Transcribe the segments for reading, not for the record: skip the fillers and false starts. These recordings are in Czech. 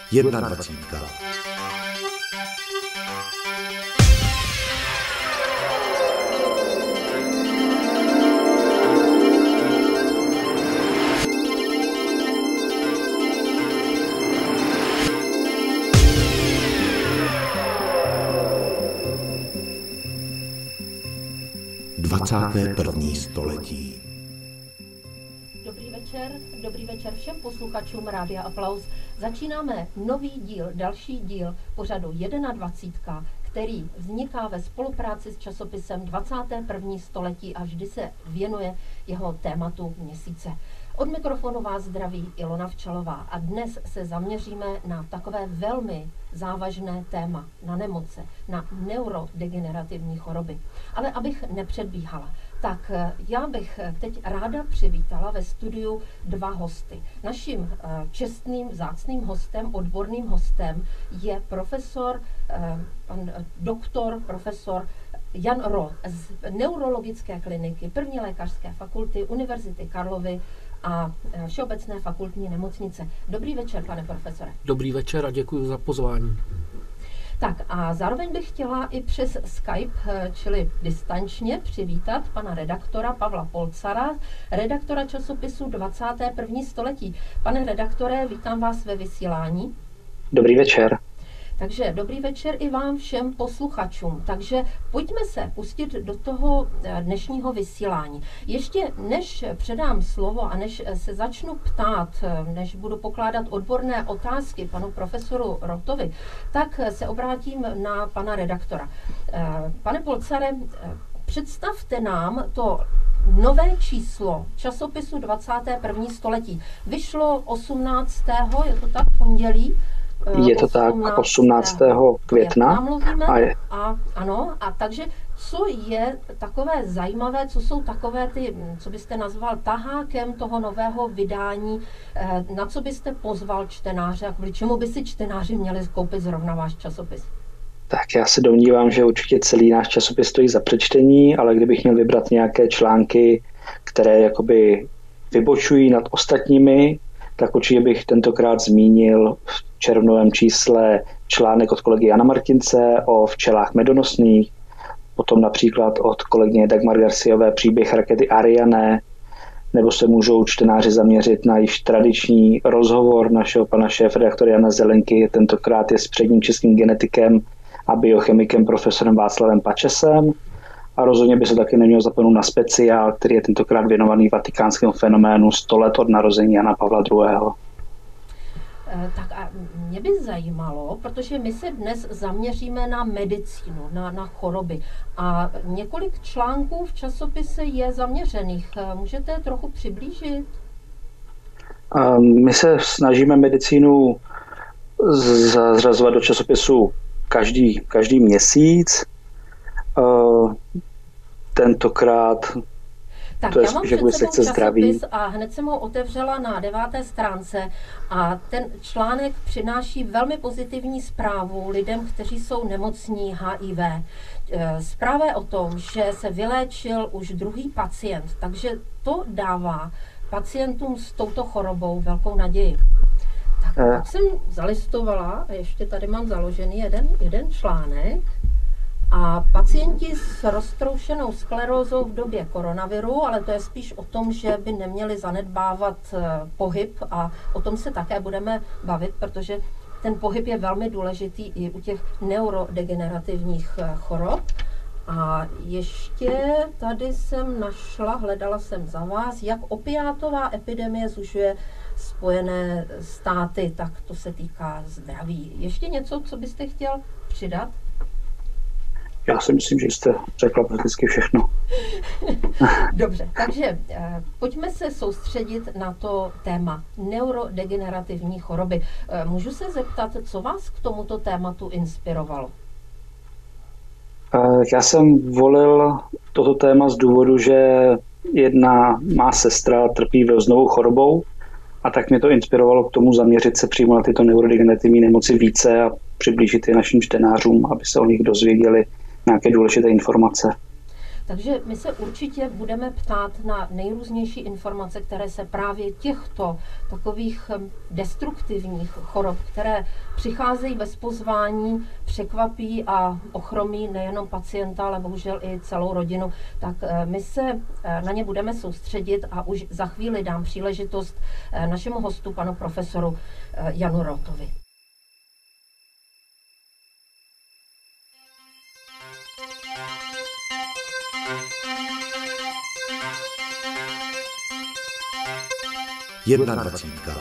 21. Dvacáté první století. Dobrý večer všem posluchačům Rádia Aplaus. Začínáme další díl pořadu 21, který vzniká ve spolupráci s časopisem 21. století a vždy se věnuje jeho tématu měsíce. Od mikrofonu vás zdraví Ilona Včalová a dnes se zaměříme na takové velmi závažné téma, na nemoce, na neurodegenerativní choroby. Ale abych nepředbíhala, tak já bych teď ráda přivítala ve studiu dva hosty. Naším čestným, vzácným hostem, odborným hostem je profesor Jan Roth z neurologické kliniky první lékařské fakulty Univerzity Karlovy a Všeobecné fakultní nemocnice. Dobrý večer, pane profesore. Dobrý večer a děkuji za pozvání. Tak a zároveň bych chtěla i přes Skype, čili distančně, přivítat pana redaktora Pavla Polcara, redaktora časopisu 21. století. Pane redaktore, vítám vás ve vysílání. Dobrý večer. Takže dobrý večer i vám všem posluchačům. Takže pojďme se pustit do toho dnešního vysílání. Ještě než předám slovo a než se začnu ptát, než budu pokládat odborné otázky panu profesoru Rothovi, tak se obrátím na pana redaktora. Pane Polcare, představte nám to nové číslo časopisu 21. století. Vyšlo 18. je to tak, pondělí? Je to tak, 18. května. A takže co je takové zajímavé, co jsou takové ty, co byste nazval tahákem toho nového vydání, na co byste pozval čtenáře a kvůli čemu by si čtenáři měli koupit zrovna váš časopis? Tak já se domnívám, že určitě celý náš časopis stojí za přečtení, ale kdybych měl vybrat nějaké články, které jakoby vybočují nad ostatními, tak určitě bych tentokrát zmínil v červnovém čísle článek od kolegy Jana Martince o včelách medonosných, potom například od kolegyně Dagmar Garciové příběh rakety Ariane, nebo se můžou čtenáři zaměřit na již tradiční rozhovor našeho pana šéfredaktora Jana Zelenky, tentokrát je s předním českým genetikem a biochemikem profesorem Václavem Pačesem. A rozhodně by se taky neměl zapomenout na speciál, který je tentokrát věnovaný vatikánskému fenoménu 100 let od narození Jana Pavla II. Tak a mě by zajímalo, protože my se dnes zaměříme na medicínu, na choroby a několik článků v časopise je zaměřených. Můžete trochu přiblížit? My se snažíme medicínu zařazovat do časopisu každý měsíc. Tentokrát tak to je já mám spíš před sebou zdraví. časopis a hned jsem ho otevřela na 9. stránce a ten článek přináší velmi pozitivní zprávu lidem, kteří jsou nemocní HIV. Zpráva je o tom, že se vyléčil už druhý pacient, takže to dává pacientům s touto chorobou velkou naději. Tak jsem zalistovala a ještě tady mám založený jeden článek. A pacienti s roztroušenou sklerózou v době koronaviru, ale to je spíš o tom, že by neměli zanedbávat pohyb a o tom se také budeme bavit, protože ten pohyb je velmi důležitý i u těch neurodegenerativních chorob. A ještě tady jsem hledala jsem za vás, jak opiátová epidemie zužuje Spojené státy, tak to se týká zdraví. Ještě něco, co byste chtěl přidat? Já si myslím, že jste řekla prakticky všechno. Dobře, takže pojďme se soustředit na to téma neurodegenerativní choroby. Můžu se zeptat, co vás k tomuto tématu inspirovalo? Já jsem volil toto téma z důvodu, že jedna má sestra trpí vyleznovou chorobou a tak mě to inspirovalo k tomu zaměřit se přímo na tyto neurodegenerativní nemoci více a přiblížit je našim čtenářům, aby se o nich dozvěděli nějaké důležité informace. Takže my se určitě budeme ptát na nejrůznější informace, které se právě těchto takových destruktivních chorob, které přicházejí bez pozvání, překvapí a ochromí nejenom pacienta, ale bohužel i celou rodinu, tak my se na ně budeme soustředit a už za chvíli dám příležitost našemu hostu, panu profesoru Janu Rotovi. Jedna dvacítka.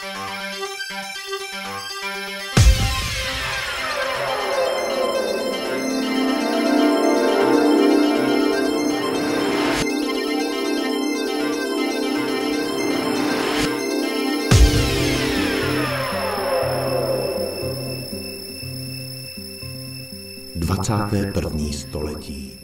Dvacáté první století.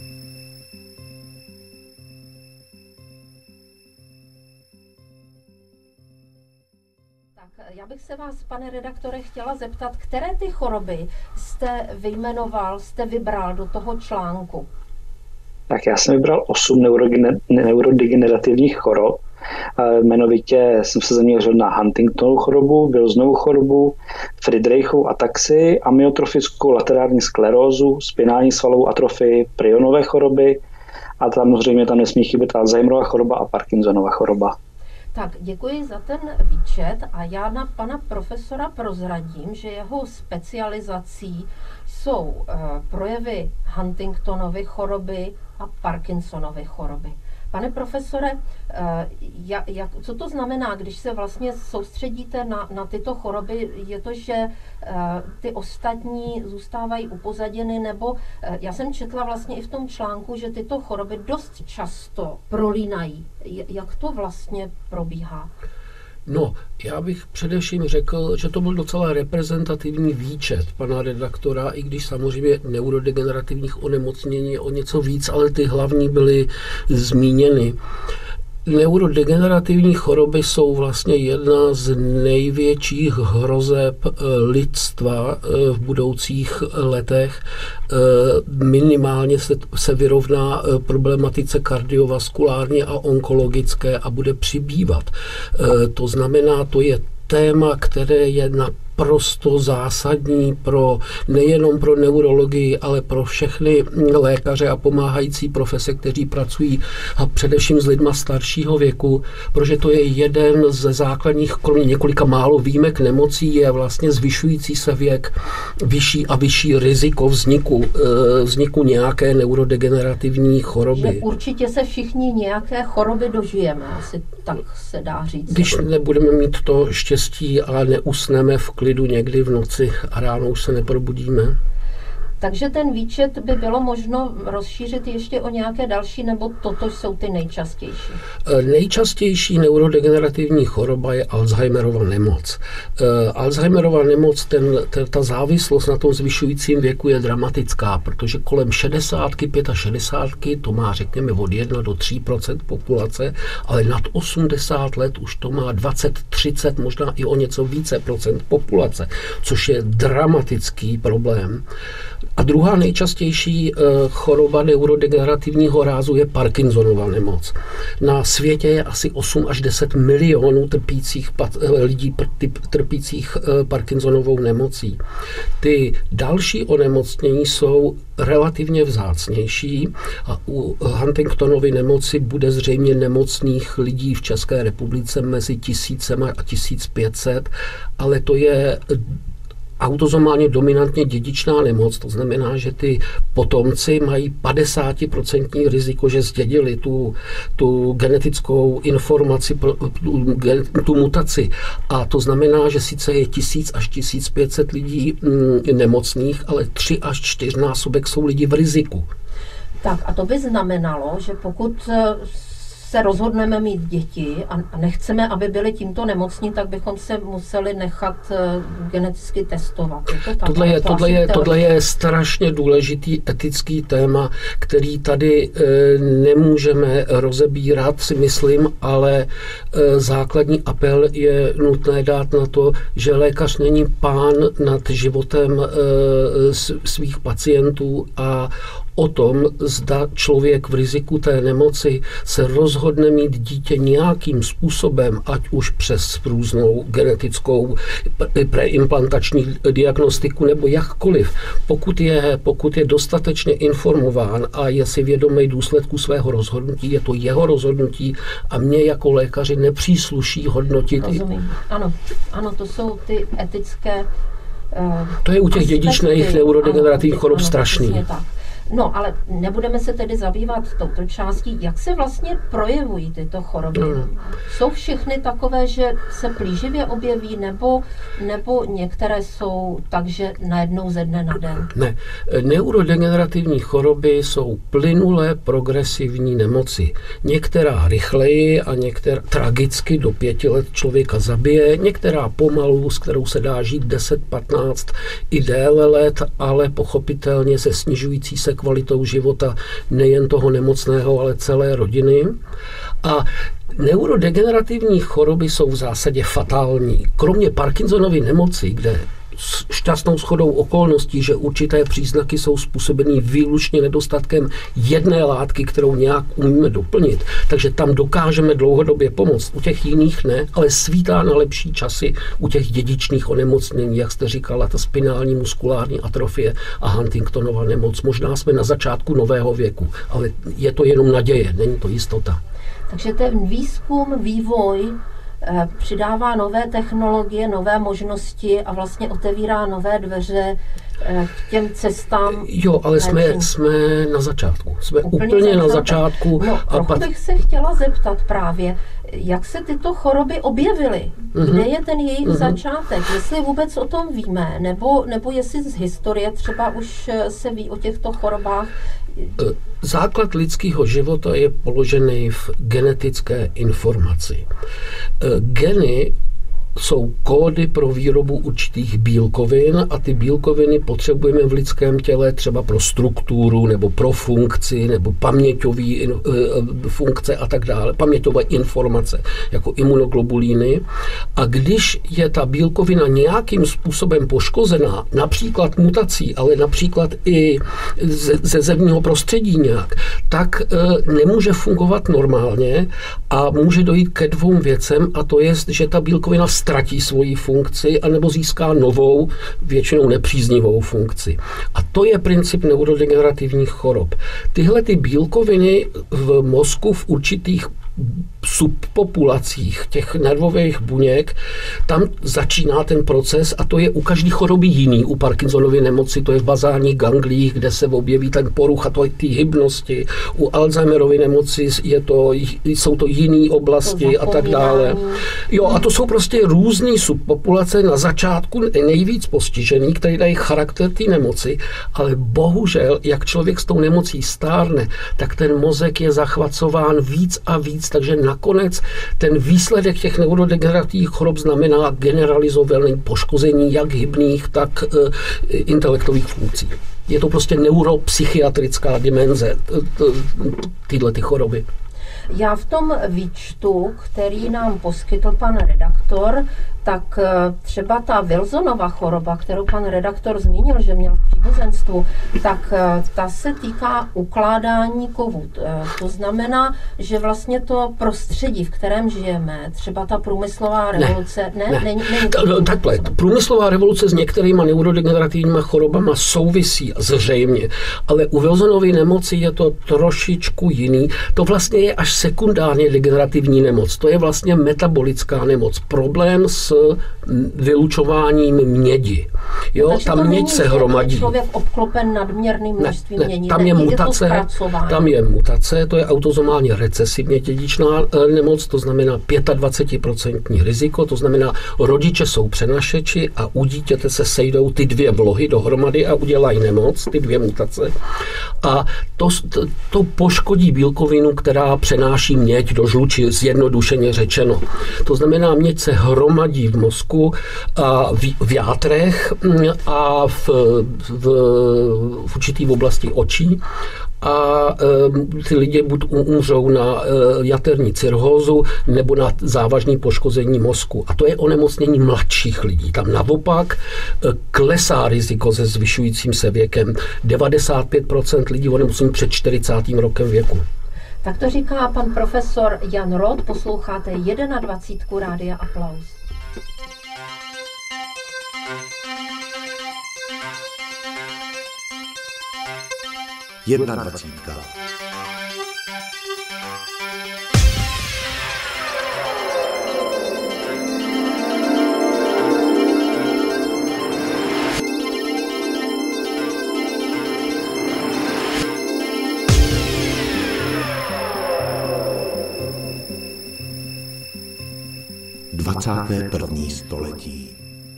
Já bych se vás, pane redaktore, chtěla zeptat, které ty choroby jste vyjmenoval, jste vybral do toho článku? Tak já jsem vybral 8 neurodegenerativních chorob. Jmenovitě jsem se zaměřil na Huntingtonovu chorobu, Wilsonovu chorobu, Friedreichovu ataxii, amyotrofickou laterální sklerózu, spinální svalovou atrofii, prionové choroby a samozřejmě tam nesmí chybět Alzheimerova choroba a Parkinsonova choroba. Tak, děkuji za ten výčet a já na pana profesora prozradím, že jeho specializací jsou projevy Huntingtonovy choroby a Parkinsonovy choroby. Pane profesore, co to znamená, když se vlastně soustředíte na tyto choroby? Je to, že ty ostatní zůstávají upozaděny, nebo já jsem četla vlastně i v tom článku, že tyto choroby dost často prolínají. Jak to vlastně probíhá? No, já bych především řekl, že to byl docela reprezentativní výčet pana redaktora, i když samozřejmě neurodegenerativních onemocnění je o něco víc, ale ty hlavní byly zmíněny. Neurodegenerativní choroby jsou vlastně jedna z největších hrozeb lidstva v budoucích letech. Minimálně se vyrovná problematice kardiovaskulární a onkologické a bude přibývat. To znamená, to je téma, které je naprosto zásadní nejenom pro neurologii, ale pro všechny lékaře a pomáhající profese, kteří pracují a především s lidma staršího věku, protože to je jeden ze základních, kromě několika málo výjimek nemocí, je vlastně zvyšující se věk, vyšší a vyšší riziko vzniku nějaké neurodegenerativní choroby. Že určitě se všichni nějaké choroby dožijeme, asi tak se dá říct. Když nebudeme mít to štěstí a neusneme v klidu někdy v noci a ráno už se neprobudíme. Takže ten výčet by bylo možno rozšířit ještě o nějaké další, nebo toto jsou ty nejčastější? Nejčastější neurodegenerativní choroba je Alzheimerova nemoc. Alzheimerova nemoc, ta závislost na tom zvyšujícím věku je dramatická, protože kolem 60, 65, to má řekněme od 1 do 3% populace, ale nad 80 let už to má 20, 30, možná i o něco více procent populace, což je dramatický problém. A druhá nejčastější choroba neurodegenerativního rázu je Parkinsonova nemoc. Na světě je asi 8 až 10 milionů lidí trpících Parkinsonovou nemocí. Ty další onemocnění jsou relativně vzácnější a u Huntingtonovy nemoci bude zřejmě nemocných lidí v České republice mezi 1000 a 1500, ale to je autozomálně dominantně dědičná nemoc, to znamená, že ty potomci mají 50% riziko, že zdědili tu genetickou informaci, tu mutaci. A to znamená, že sice je 1000 až 1500 lidí nemocných, ale 3 až 4 násobek jsou lidi v riziku. Tak a to by znamenalo, že pokud se rozhodneme mít děti a nechceme, aby byli tímto nemocní, tak bychom se museli nechat geneticky testovat. Tohle je strašně důležitý etický téma, který tady nemůžeme rozebírat, si myslím, ale základní apel je nutné dát na to, že lékař není pán nad životem svých pacientů a o tom, zda člověk v riziku té nemoci se rozhodne mít dítě nějakým způsobem, ať už přes různou genetickou preimplantační diagnostiku nebo jakkoliv. Pokud je dostatečně informován a je si vědomý důsledku svého rozhodnutí, je to jeho rozhodnutí a mě jako lékaři nepřísluší hodnotit. Rozumím. Ano, to jsou ty etické to je u těch dědičných neurodegenerativních chorob strašný. No, ale nebudeme se tedy zabývat touto částí. Jak se vlastně projevují tyto choroby? Jsou všechny takové, že se plíživě objeví, nebo některé jsou tak, že najednou ze dne na den? Ne. Neurodegenerativní choroby jsou plynulé progresivní nemoci. Některá rychleji a některá tragicky do 5 let člověka zabije, některá pomalu, s kterou se dá žít 10, 15 i déle let, ale pochopitelně se snižující se kvalitou života nejen toho nemocného, ale celé rodiny. A neurodegenerativní choroby jsou v zásadě fatální. Kromě Parkinsonovy nemoci, kde šťastnou shodou okolností, že určité příznaky jsou způsobeny výlučně nedostatkem jedné látky, kterou nějak umíme doplnit, takže tam dokážeme dlouhodobě pomoct. U těch jiných ne, ale svítá na lepší časy u těch dědičných onemocnění, jak jste říkala, ta spinální muskulární atrofie a Huntingtonova nemoc. Možná jsme na začátku nového věku, ale je to jenom naděje, není to jistota. Takže ten výzkum, vývoj přidává nové technologie, nové možnosti a vlastně otevírá nové dveře k těm cestám. Jo, ale jsme na začátku. Jsme úplně na začátku. No, trochu bych se chtěla zeptat právě, jak se tyto choroby objevily? Kde je ten jejich začátek? Jestli vůbec o tom víme, nebo jestli z historie třeba už se ví o těchto chorobách? Základ lidského života je položený v genetické informaci. Geny jsou kódy pro výrobu určitých bílkovin a ty bílkoviny potřebujeme v lidském těle třeba pro strukturu nebo pro funkci nebo paměťové funkce a tak dále, paměťové informace jako imunoglobulíny. A když je ta bílkovina nějakým způsobem poškozená, například mutací, ale například i ze zemního prostředí nějak, tak nemůže fungovat normálně a může dojít ke 2 věcem, a to je, že ta bílkovina ztratí svoji funkci anebo získá novou, většinou nepříznivou funkci. A to je princip neurodegenerativních chorob. Tyhle ty bílkoviny v mozku v určitých subpopulacích těch nervových buněk, tam začíná ten proces a to je u každé choroby jiný. U Parkinsonovy nemoci to je v bazálních ganglích, kde se objeví ten porucha ty hybnosti. U Alzheimerovy nemoci jsou to jiné oblasti a tak dále. Jo, a to jsou prostě různé subpopulace na začátku nejvíc postižený, které dají charakter té nemoci, ale bohužel, jak člověk s tou nemocí stárne, tak ten mozek je zachvacován víc a víc, takže nakonec ten výsledek těch neurodegenerativních chorob znamená generalizované poškození jak hybných, tak intelektových funkcí. Je to prostě neuropsychiatrická dimenze tyhle ty choroby. Já v tom výčtu, který nám poskytl pan redaktor, tak třeba ta Wilsonova choroba, kterou pan redaktor zmínil, že měl v příbuzenstvu, tak ta se týká ukládání kovů. To znamená, že vlastně to prostředí, v kterém žijeme, třeba ta průmyslová revoluce... Není takhle, průmyslová revoluce s některýma neurodegenerativníma chorobama souvisí zřejmě, ale u Wilsonovy nemoci je to trošičku jiný. To vlastně je až sekundárně degenerativní nemoc. To je vlastně metabolická nemoc. Problém s vylučováním mědi. Jo, takže tam měď se hromadí. Je člověk obklopen nadměrným množstvím mědi. Tam je mutace, to je autozomálně recesivně dědičná nemoc, to znamená 25% riziko, to znamená rodiče jsou přenašeči a u dítěte se sejdou ty 2 vlohy dohromady a udělají nemoc, ty 2 mutace. A to poškodí bílkovinu, která přenáší měď do žluči, zjednodušeně řečeno. To znamená, měď se hromadí v mozku a v játrech a v určitý oblasti očí. A ty lidi buď umřou na jaterní cirhózu nebo na závažné poškození mozku. A to je onemocnění mladších lidí. Tam naopak klesá riziko se zvyšujícím se věkem. 95% lidí onemocní před 40. rokem věku. Tak to říká pan profesor Jan Roth. Posloucháte 21. Rádia Aplaus. Jedna dvacítka. Dvacáté první století.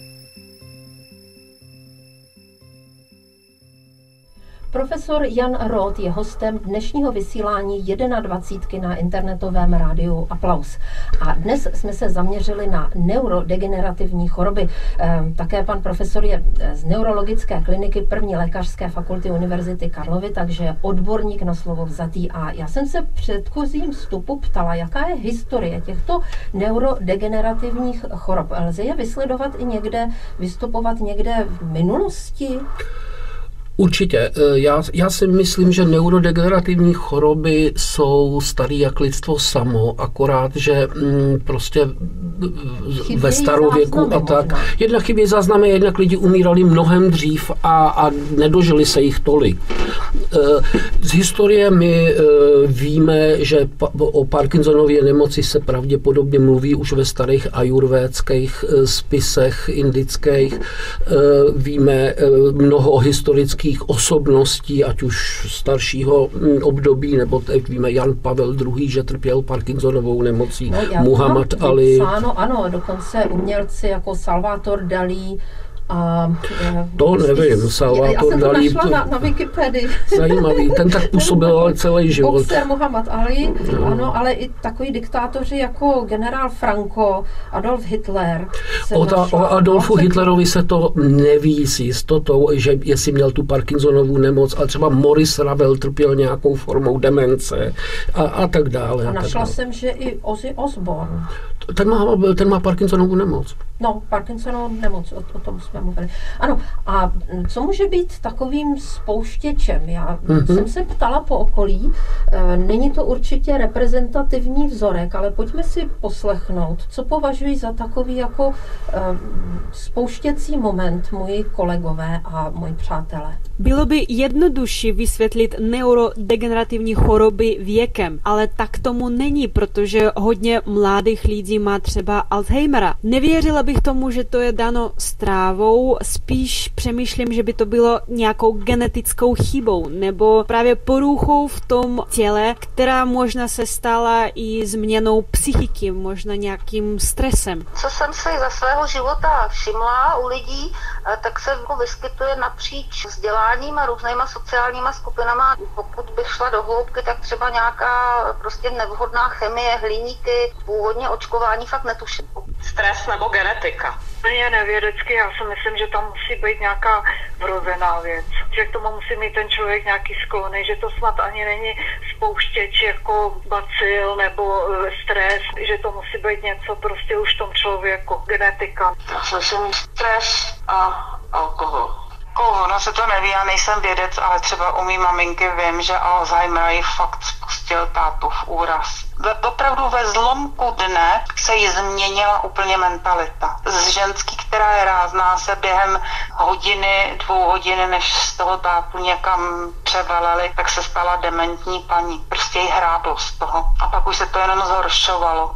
Profesor Jan Roth je hostem dnešního vysílání 21 na internetovém rádiu Aplaus. A dnes jsme se zaměřili na neurodegenerativní choroby. Také pan profesor je z neurologické kliniky 1. lékařské fakulty Univerzity Karlovy, takže odborník na slovo vzatý. A já jsem se před předchozím vstupu ptala, jaká je historie těchto neurodegenerativních chorob. Lze je vysledovat i někde, vystupovat někde v minulosti? Určitě. Já si myslím, že neurodegenerativní choroby jsou starý jak lidstvo samo, akorát, že prostě ve starověku a tak. Jednak chybí záznamy, jednak lidi umírali mnohem dřív a nedožili se jich tolik. Z historie my víme, že o Parkinsonově nemoci se pravděpodobně mluví už ve starých ajurvédských spisech indických. Víme mnoho historických osobností, ať už staršího období, nebo teď víme Jan Pavel II., že trpěl Parkinsonovou nemocí, Muhammad Ali. Ano, dokonce umělci jako Salvador Dalí. To nevím, Salvador Dalí. Já jsem to našla na Wikipedii. Zajímavý, ten tak působil ale celý život. Boxer Muhammad Ali, ano, ale i takový diktátoři jako generál Franco, Adolf Hitler. O Adolfu Hitlerovi se to neví s jistotou, že jestli měl tu Parkinsonovu nemoc, ale třeba Maurice Ravel trpěl nějakou formou demence a tak dále. A našla jsem, že i Ozzy Osbourne. Ten má Parkinsonovu nemoc. No, Parkinsonovu nemoc, o tom jsme mluvili. Ano, a co může být takovým spouštěčem? Já jsem se ptala po okolí, není to určitě reprezentativní vzorek, ale pojďme si poslechnout, co považují za takový jako spouštěcí moment moji kolegové a moji přátelé. Bylo by jednodušší vysvětlit neurodegenerativní choroby věkem, ale tak tomu není, protože hodně mladých lidí má třeba Alzheimera. Nevěřila bych tomu, že to je dáno strávou, spíš přemýšlím, že by to bylo nějakou genetickou chybou nebo právě poruchou v tom těle, která možná se stala i změnou psychiky, možná nějakým stresem. Co jsem si za svého života všimla u lidí, tak se vyskytuje napříč vzděláním a různýma sociálníma skupinama. Pokud bych šla do hloubky, tak třeba nějaká prostě nevhodná chemie, hliníky, původně očkování fakt netuším. Stres nebo genetika? Je nevědecky, já si myslím, že tam musí být nějaká vrozená věc. Že k tomu musí mít ten člověk nějaký sklony, že to snad ani není spouštěč jako bacil nebo stres, že to musí být něco prostě už v tom člověku, genetika. Já slyším stres a alkohol. Ono se to neví, já nejsem vědec, ale třeba u mý maminky vím, že Alzheimer jí fakt spustil tátu v úraz. Opravdu ve zlomku dne se jí změnila úplně mentalita. Z ženský, která je rázná, se během hodiny, 2 hodiny, než z toho tátu někam převalili, tak se stala dementní paní. Prostě jí hráblo z toho. A pak už se to jenom zhoršovalo.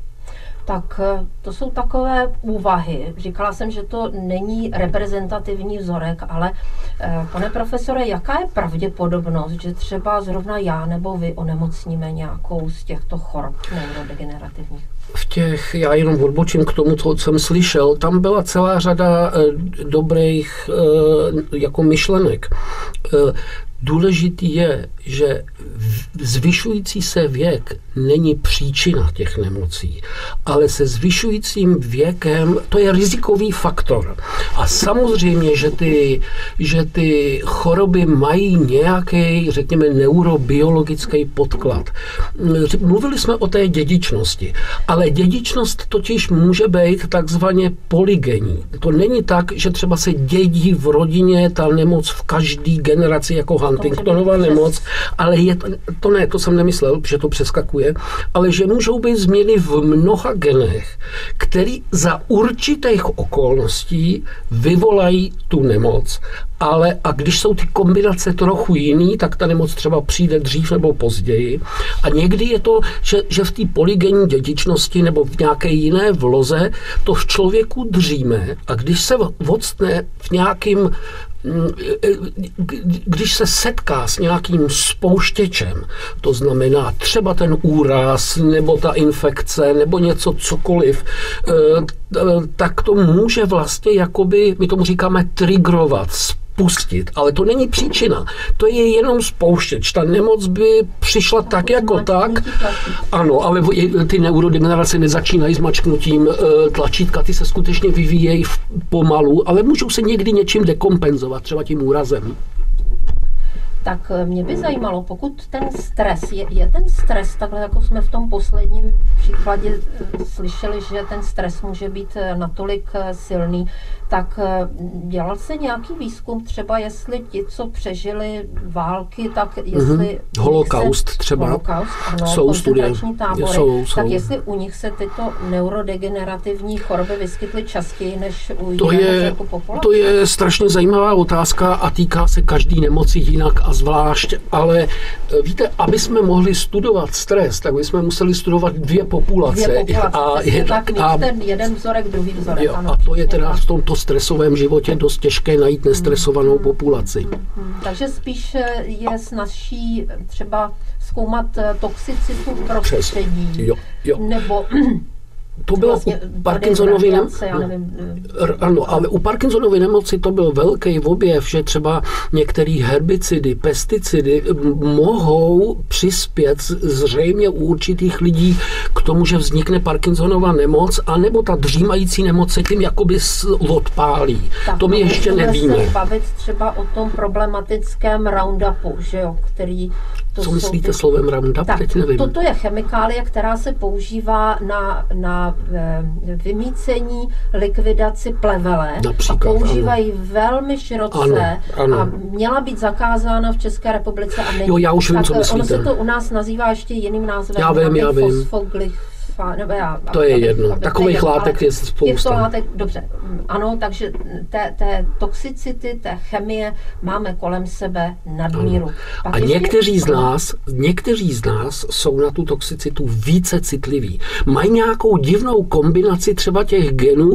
Tak to jsou takové úvahy. Říkala jsem, že to není reprezentativní vzorek, ale pane profesore, jaká je pravděpodobnost, že třeba zrovna já nebo vy onemocníme nějakou z těchto chorob neurodegenerativních? já jenom odbočím k tomu, co jsem slyšel, tam byla celá řada dobrých jako myšlenek. Důležitý je, že zvyšující se věk není příčina těch nemocí, ale se zvyšujícím věkem to je rizikový faktor. A samozřejmě, že ty choroby mají nějaký, řekněme, neurobiologický podklad. Mluvili jsme o té dědičnosti, ale dědičnost totiž může být takzvaně polygenní. To není tak, že třeba se dědí v rodině ta nemoc v každé generaci jako Huntingtonova nemoc, ale to jsem nemyslel, že to přeskakuje, ale že můžou být změny v mnoha genech, které za určitých okolností vyvolají tu nemoc. A když jsou ty kombinace trochu jiný, tak ta nemoc třeba přijde dřív nebo později. A někdy je to, že v té polygenní dědičnosti nebo v nějaké jiné vloze to v člověku dříme a když se odstne v nějakým když se setká s nějakým spouštěčem, to znamená třeba ten úraz, nebo ta infekce, nebo něco cokoliv, tak to může vlastně jakoby, my tomu říkáme triggerovat, spustit, ale to není příčina. To je jenom spouštěč. Ta nemoc by přišla tak jako tak. Ano, ale ty neurodegenerace nezačínají s mačknutím tlačítka, ty se skutečně vyvíjejí pomalu, ale můžou se někdy něčím dekompenzovat, třeba tím úrazem. Tak mě by zajímalo, pokud ten stres, je ten stres, takhle jako jsme v tom posledním příkladě slyšeli, že ten stres může být natolik silný, tak dělal se nějaký výzkum, třeba jestli ti, co přežili války, tak jestli... Holokaust třeba. Holokaust, ano, jsou studie. Tábory, jsou. Tak jestli u nich se tyto neurodegenerativní choroby vyskytly častěji než u jiného populace? To je strašně zajímavá otázka a týká se každý nemoci jinak a zvlášť, ale víte, aby jsme mohli studovat stres, tak bychom museli studovat dvě populace. Ten jeden vzorek, druhý vzorek. Jo, ano, a to je teda v tomto stresovém životě dost těžké najít nestresovanou populaci. Takže spíš je snazší třeba zkoumat toxicitu prostředí. Jo. Nebo to bylo vlastně u Parkinsonovy nemoci. Ano, ale u Parkinsonovy nemoci to byl velký objev, že třeba některé herbicidy, pesticidy mohou přispět zřejmě u určitých lidí k tomu, že vznikne Parkinsonova nemoc, anebo ta dřímající nemoc se tím jakoby odpálí. Tak, to my ještě nevíme. Se bavit třeba o tom problematickém Roundupu, že jo, který... Co myslíte slovem Roundup? Tak, teď nevím. Toto je chemikálie, která se používá na vymýcení, likvidaci plevele. Například, a používají velmi široce ano. A měla být zakázána v České republice a není. Jo, já už vím, co myslíte. Ono se to u nás nazývá ještě jiným názvem. Já vím. To je jedno. Takových látek je spousta. Těchto látek, dobře. Ano, takže té toxicity, té chemie máme kolem sebe nadmíru. A někteří z nás jsou na tu toxicitu více citliví. Mají nějakou divnou kombinaci třeba těch genů,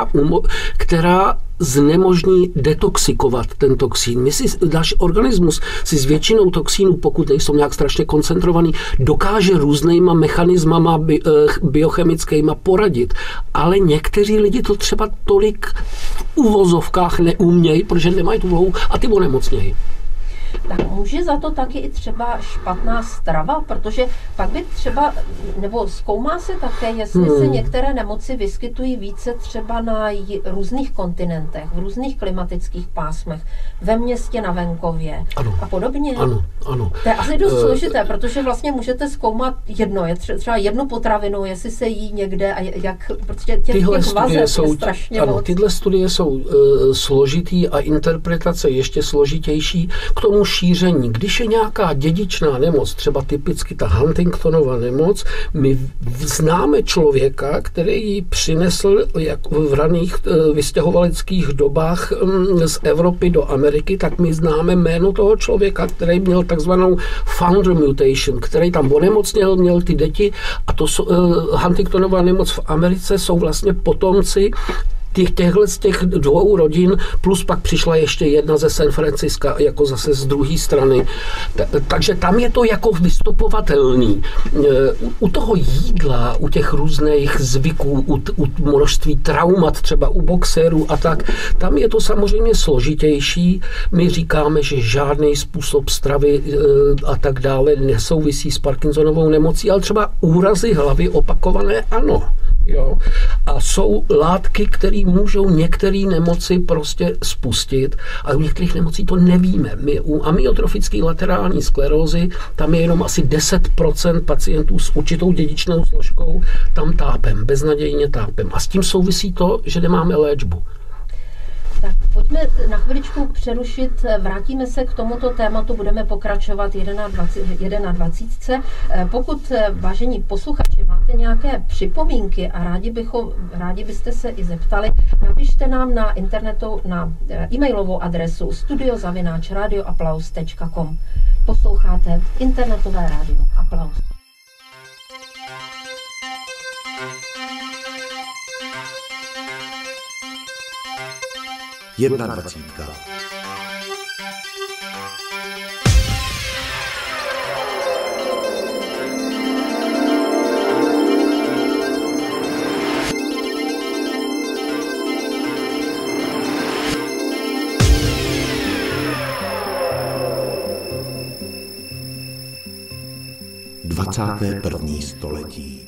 která znemožní detoxikovat ten toxín. Náš organismus si s většinou toxínů, pokud nejsou nějak strašně koncentrovaný, dokáže různýma mechanismama biochemickýma poradit. Ale někteří lidi to třeba tolik v uvozovkách neumějí, protože nemají tu vlohu a ty onemocnějí. Tak může za to taky i třeba špatná strava, protože pak by třeba, nebo zkoumá se také, jestli se některé nemoci vyskytují více třeba na různých kontinentech, v různých klimatických pásmech, ve městě, na venkově a podobně. Ano. To je asi dost složité, protože vlastně můžete zkoumat třeba jednu potravinu, jestli se jí někde a jak, protože těch vazeb je strašně moc. Tyhle studie jsou složitý a interpretace ještě složitější. K tomu šíření. Když je nějaká dědičná nemoc, třeba typicky ta Huntingtonova nemoc, my známe člověka, který ji přinesl v raných vystěhovaleckých dobách z Evropy do Ameriky, tak my známe jméno toho člověka, který měl takzvanou founder mutation, který tam onemocněl, měl ty děti a to Huntingtonova nemoc v Americe jsou vlastně potomci těchhle z těch 2 rodin, plus pak přišla ještě jedna ze San Franciska, jako zase z druhé strany. Takže tam je to jako vystopovatelný. U toho jídla, u těch různých zvyků, u množství traumat, třeba u boxerů a tak, tam je to samozřejmě složitější. My říkáme, že žádný způsob stravy a tak dále nesouvisí s Parkinsonovou nemocí, ale třeba úrazy hlavy opakované ano. Jo? A jsou látky, které můžou některé nemoci prostě spustit, ale u některých nemocí to nevíme. My u amyotrofické laterální sklerózy tam je jenom asi 10% pacientů s určitou dědičnou složkou, tam tápem, beznadějně tápem. A s tím souvisí to, že nemáme léčbu. Tak pojďme na chviličku přerušit, vrátíme se k tomuto tématu, budeme pokračovat 21. Pokud, vážení posluchači, máte nějaké připomínky a rádi byste se i zeptali, napište nám na internetu, na e-mailovou adresu studio@radioaplaus.com. Posloucháte internetové rádio Aplaus. Jedna dvacítka. Dvacáté první století.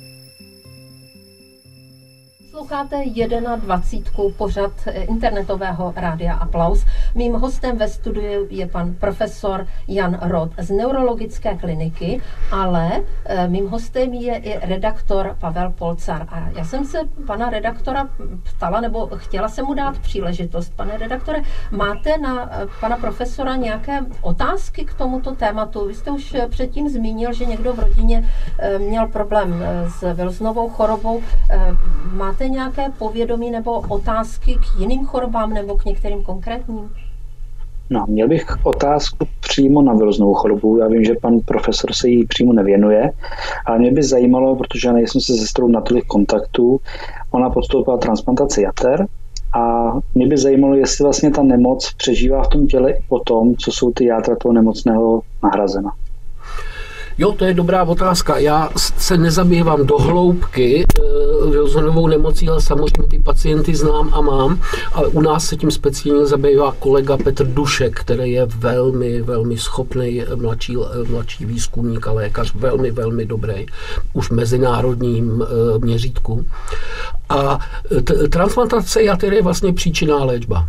Posloucháte 21. pořad internetového rádia Aplaus. Mým hostem ve studiu je pan profesor Jan Roth z neurologické kliniky, ale mým hostem je i redaktor Pavel Polcar. A já jsem se pana redaktora ptala, nebo chtěla jsem mu dát příležitost. Pane redaktore, máte na pana profesora nějaké otázky k tomuto tématu? Vy jste už předtím zmínil, že někdo v rodině měl problém s Wilsonovou chorobou. Máte nějaké povědomí nebo otázky k jiným chorobám nebo k některým konkrétním? No, měl bych otázku přímo na Wilsonovu chorobu. Já vím, že pan profesor se jí přímo nevěnuje, ale mě by zajímalo, protože já nejsem se sestrou natolik kontaktů, ona podstoupila transplantaci jater a mě by zajímalo, jestli vlastně ta nemoc přežívá v tom těle i po tom, co jsou ty játra toho nemocného nahrazena. Jo, to je dobrá otázka. Já se nezabývám do hloubky Wilsonovou nemocí, ale samozřejmě ty pacienty znám a mám, ale u nás se tím speciálně zabývá kolega Petr Dušek, který je velmi, velmi schopný mladší výzkumník a lékař, velmi, velmi dobrý, už v mezinárodním měřítku. A transplantace jater je vlastně příčinná léčba.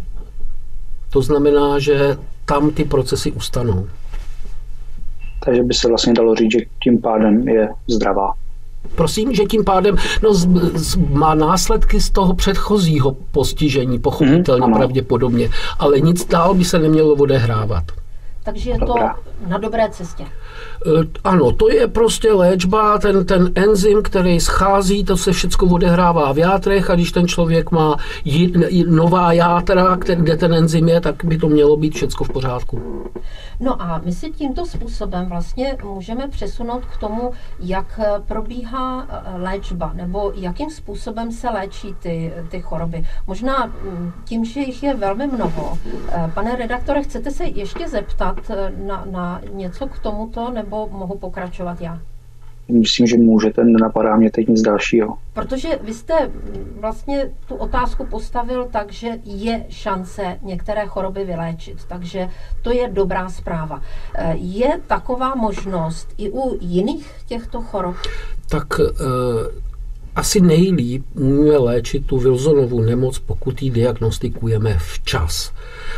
To znamená, že tam ty procesy ustanou. Takže by se vlastně dalo říct, že tím pádem je zdravá. Prosím, že tím pádem má následky z toho předchozího postižení, pochopitelně pravděpodobně, ale nic dál by se nemělo odehrávat. Takže je to na dobré cestě. Ano, to je prostě léčba, ten enzym, který schází, to se všechno odehrává v játrech a když ten člověk má nová játra, kde ten enzym je, tak by to mělo být všechno v pořádku. No a my si tímto způsobem vlastně můžeme přesunout k tomu, jak probíhá léčba, nebo jakým způsobem se léčí ty choroby. Možná tím, že jich je velmi mnoho. Pane redaktore, chcete se ještě zeptat na něco k tomuto, nebo mohu pokračovat já? Myslím, že můžete, nenapadá mě teď nic dalšího. Protože vy jste vlastně tu otázku postavil tak, že je šance některé choroby vyléčit, takže to je dobrá zpráva. Je taková možnost i u jiných těchto chorob? Tak asi nejlíp můžeme léčit tu Wilsonovu nemoc, pokud ji diagnostikujeme včas.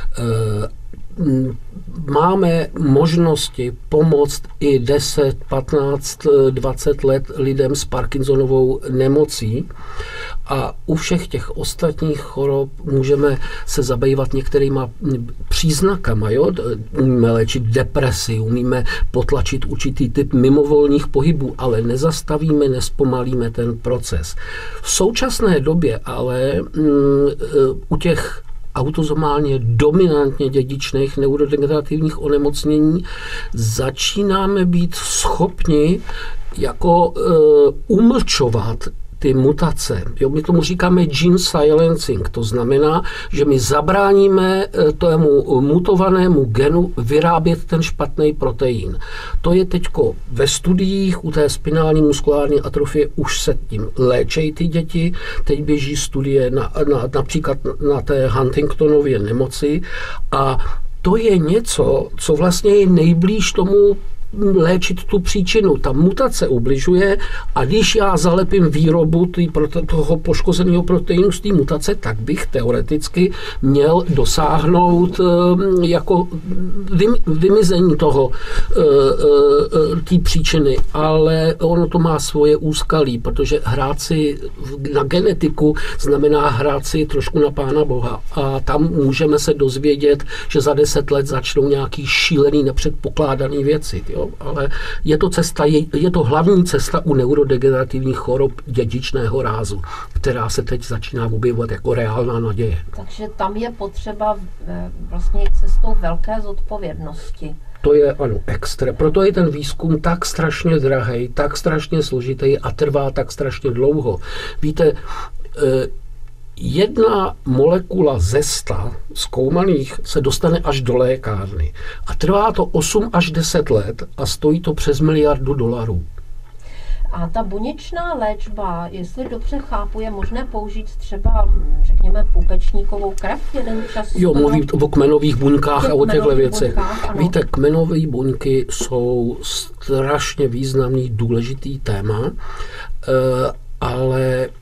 Máme možnosti pomoct i 10, 15, 20 let lidem s Parkinsonovou nemocí a u všech těch ostatních chorob můžeme se zabývat některýma příznakama. Jo? Umíme léčit depresi, umíme potlačit určitý typ mimovolných pohybů, ale nezastavíme, nespomalíme ten proces. V současné době ale u těch autozomálně dominantně dědičných neurodegenerativních onemocnění začínáme být schopni jako umlčovat ty mutace, jo, my tomu říkáme gene silencing, to znamená, že my zabráníme tomu mutovanému genu vyrábět ten špatný protein. To je teďko ve studiích u té spinální muskulární atrofie, už se tím léčejí ty děti, teď běží studie například na té Huntingtonově nemoci a to je něco, co vlastně je nejblíž tomu léčit tu příčinu. Ta mutace ubližuje a když já zalepím výrobu toho poškozeného proteinu z té mutace, tak bych teoreticky měl dosáhnout jako vymizení toho té příčiny, ale ono to má svoje úskalí, protože hrát si na genetiku znamená hrát si trošku na Pána Boha a tam můžeme se dozvědět, že za 10 let začnou nějaký šílený nepředpokládaný věci. Jo? Ale je to hlavní cesta u neurodegenerativních chorob dědičného rázu, která se teď začíná objevovat jako reálná naděje. Takže tam je potřeba vlastně cestou velké zodpovědnosti. To je ano, extra. Proto je ten výzkum tak strašně drahý, tak strašně složitý a trvá tak strašně dlouho. Víte, jedna molekula ze 100 zkoumaných se dostane až do lékárny. A trvá to 8 až 10 let a stojí to přes $1 miliardu. A ta buněčná léčba, jestli dobře chápu, je možné použít třeba, řekněme, pupečníkovou krev jeden čas? Jo, mluvím o kmenových buňkách a o těchto věcech. Víte, kmenové buňky jsou strašně významný, důležitý téma, ale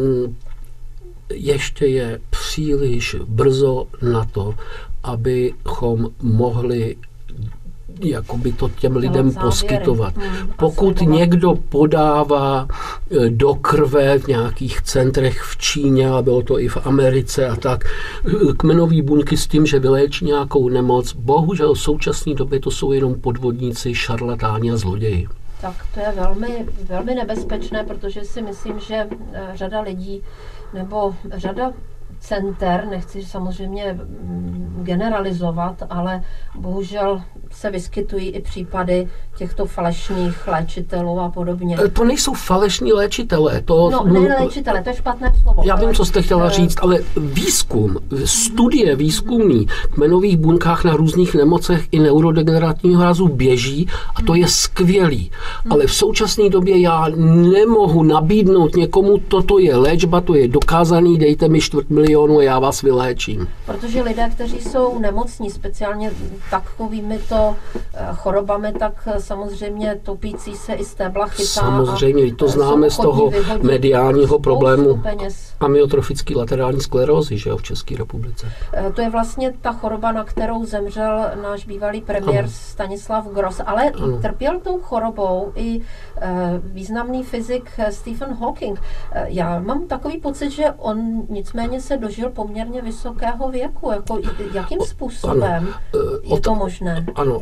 ještě je příliš brzo na to, abychom mohli jakoby to těm lidem poskytovat. Pokud někdo podává do krve v nějakých centrech v Číně, a bylo to i v Americe a tak, kmenové buňky s tím, že vyléčí nějakou nemoc, bohužel v současné době to jsou jenom podvodníci, šarlatáni a zloději. Tak to je velmi, velmi nebezpečné, protože si myslím, že řada lidí nebo řada center, nechci samozřejmě generalizovat, ale bohužel se vyskytují i případy těchto falešných léčitelů a podobně. To nejsou falešní léčitelé. Ne léčitelé, to je špatné slovo. Já vím, co jste chtěla říct, ale výzkum, studie výzkumný v kmenových buňkách na různých nemocech i neurodegenerativního rázu běží a to je skvělý. Ale v současné době já nemohu nabídnout někomu, toto je léčba, to je dokázaný, dejte mi 250 000 a já vás vyléčím. Protože lidé, kteří jsou nemocní, speciálně takovými to chorobami, tak samozřejmě topící se i stébla chytá. Samozřejmě, to známe z toho mediálního problému amyotrofické laterální sklerózy, že jo, v České republice. To je vlastně ta choroba, na kterou zemřel náš bývalý premiér Stanislav Gross, ale trpěl tou chorobou i významný fyzik Stephen Hawking. Já mám takový pocit, že on nicméně se dožil poměrně vysokého věku. Jakým způsobem je to možné? Ano.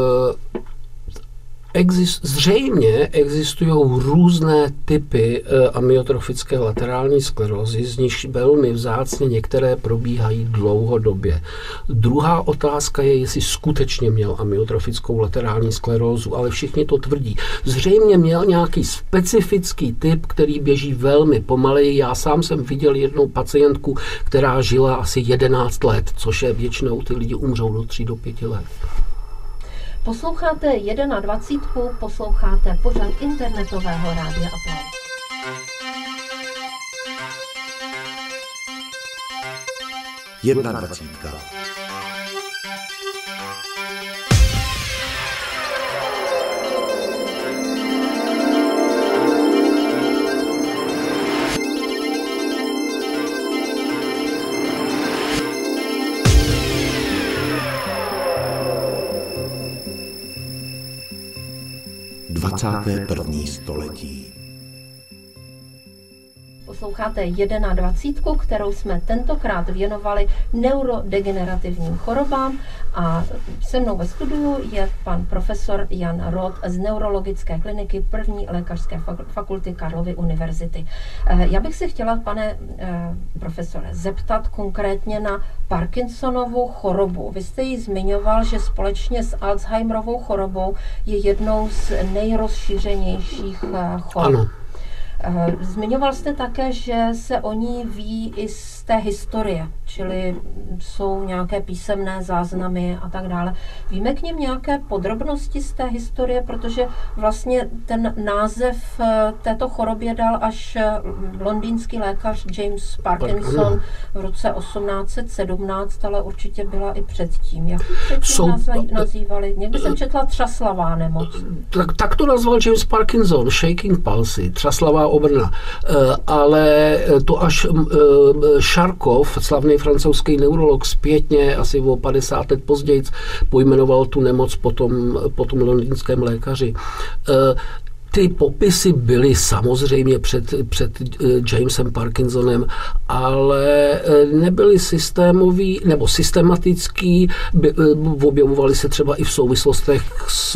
Zřejmě existují různé typy amyotrofické laterální sklerózy, z nichž velmi vzácně některé probíhají dlouhodobě. Druhá otázka je, jestli skutečně měl amyotrofickou laterální sklerózu, ale všichni to tvrdí. Zřejmě měl nějaký specifický typ, který běží velmi pomaleji. Já sám jsem viděl jednou pacientku, která žila asi 11 let, což je většinou ty lidi umřou do 3 do 5 let. Posloucháte 21, posloucháte pořad internetového rádia Apple. Jedna 20. ...21. století. Posloucháte 21, kterou jsme tentokrát věnovali neurodegenerativním chorobám a se mnou ve studiu je pan profesor Jan Roth z Neurologické kliniky 1. lékařské fakulty Karlovy univerzity. Já bych se chtěla, pane profesore, zeptat konkrétně na Parkinsonovu chorobu. Vy jste ji zmiňoval, že společně s Alzheimerovou chorobou je jednou z nejrozšířenějších chorob. Ano. Zmiňoval jste také, že se o ní ví i z té historie, čili jsou nějaké písemné záznamy a tak dále. Víme k nim nějaké podrobnosti z té historie, protože vlastně ten název této chorobě dal až londýnský lékař James Parkinson v roce 1817, ale určitě byla i předtím. Jak předtím nazývali? Někdy jsem četla třaslavá nemoc. Tak to nazval James Parkinson, shaking palsy, třaslavá obrna. Ale to až Charcot, slavný francouzský neurolog, zpětně asi o 50 let později pojmenoval tu nemoc po tom londýnském lékaři. Ty popisy byly samozřejmě před Jamesem Parkinsonem, ale nebyly systémový nebo systematický, objevovaly se třeba i v souvislostech s